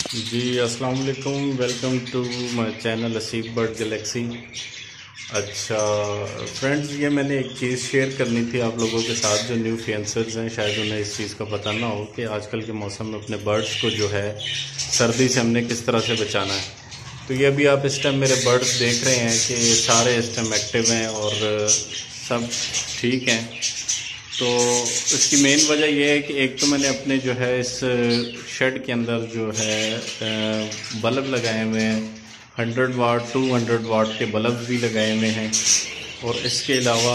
जी अस्सलाम वालेकुम, welcome to my channel Asif bird galaxy. अच्छा फ्रेंड्स, ये मैंने एक चीज़ शेयर करनी थी आप लोगों के साथ। जो न्यू फेंसर्स हैं शायद उन्हें इस चीज़ का पता ना हो कि आजकल के मौसम में अपने बर्ड्स को जो है सर्दी से हमने किस तरह से बचाना है। तो ये अभी आप इस टाइम मेरे बर्ड्स देख रहे हैं कि सारे इस टाइम एक्टिव हैं और सब ठीक हैं। तो इसकी मेन वजह यह है कि एक तो मैंने अपने जो है इस शेड के अंदर जो है बल्ब लगाए हुए हैं, 100 वाट 200 वाट के बल्ब भी लगाए हुए हैं। और इसके अलावा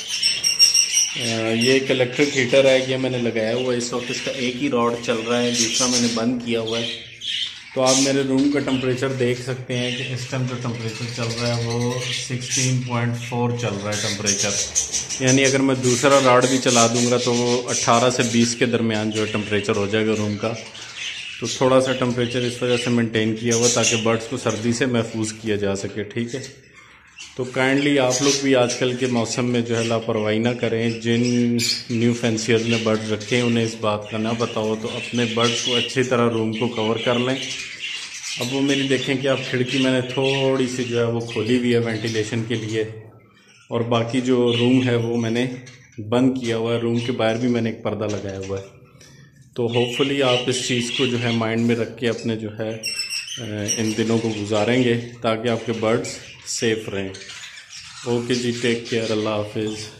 ये एक इलेक्ट्रिक हीटर है, ये मैंने लगाया हुआ है। इस वक्त इसका एक ही रॉड चल रहा है, दूसरा मैंने बंद किया हुआ है। तो आप मेरे रूम का टेम्परेचर देख सकते हैं कि इस टाइम जो टेम्परेचर चल रहा है वो 16.4 चल रहा है टेम्परेचर। यानी अगर मैं दूसरा रॉड भी चला दूंगा तो वो 18 से 20 के दरमियान जो है टेम्परेचर हो जाएगा रूम का। तो थोड़ा सा टेम्परेचर इस वजह से मेंटेन किया हुआ ताकि बर्ड्स को सर्दी से महफूज किया जा सके, ठीक है। तो काइंडली आप लोग भी आजकल के मौसम में जो है लापरवाही ना करें। जिन न्यू फैंसियर्स ने बर्ड रखे हैं उन्हें इस बात का ना पता हो तो अपने बर्ड्स को अच्छी तरह रूम को कवर कर लें। अब वो मेरी देखें कि आप खिड़की मैंने थोड़ी सी जो है वो खोली हुई है वेंटिलेशन के लिए, और बाकी जो रूम है वो मैंने बंद किया हुआ है। रूम के बाहर भी मैंने एक पर्दा लगाया हुआ है। तो होपफुली आप इस चीज़ को जो है माइंड में रख के अपने जो है इन दिनों को गुजारेंगे ताकि आपके बर्ड्स सेफ रहें। ओके जी, टेक केयर, अल्लाह हाफिज़।